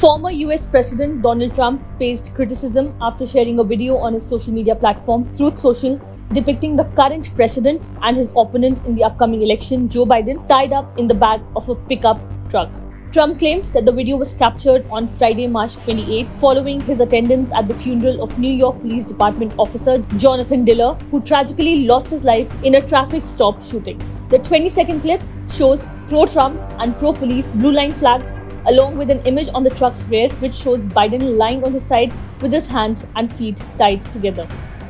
Former US President Donald Trump faced criticism after sharing a video on his social media platform, Truth Social, depicting the current president and his opponent in the upcoming election, Joe Biden, tied up in the back of a pickup truck. Trump claimed that the video was captured on Friday, March 28, following his attendance at the funeral of New York Police Department officer Jonathan Diller, who tragically lost his life in a traffic stop shooting. The 20-second clip shows pro-Trump and pro-police blue line flags, along with an image on the truck's rear which shows Biden lying on his side with his hands and feet tied together.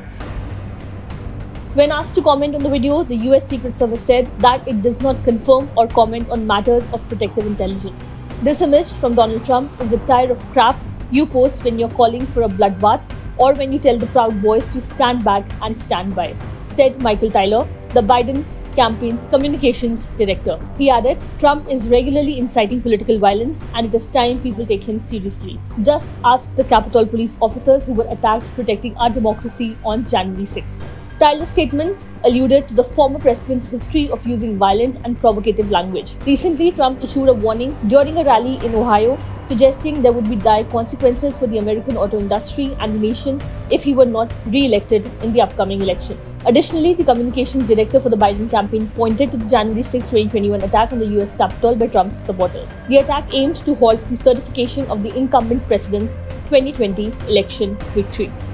When asked to comment on the video, the US Secret Service said that it does not confirm or comment on matters of protective intelligence. This image from Donald Trump is a tire of crap you post when you're calling for a bloodbath or when you tell the Proud Boys to stand back and stand by, said Michael Tyler, the Biden campaign's communications director. He added, Trump is regularly inciting political violence and it is time people take him seriously. Just ask the Capitol police officers who were attacked protecting our democracy on January 6th. Tyler's statement alluded to the former president's history of using violent and provocative language. Recently, Trump issued a warning during a rally in Ohio, suggesting there would be dire consequences for the American auto industry and the nation if he were not re-elected in the upcoming elections. Additionally, the communications director for the Biden campaign pointed to the January 6, 2021 attack on the US Capitol by Trump's supporters. The attack aimed to halt the certification of the incumbent president's 2020 election victory.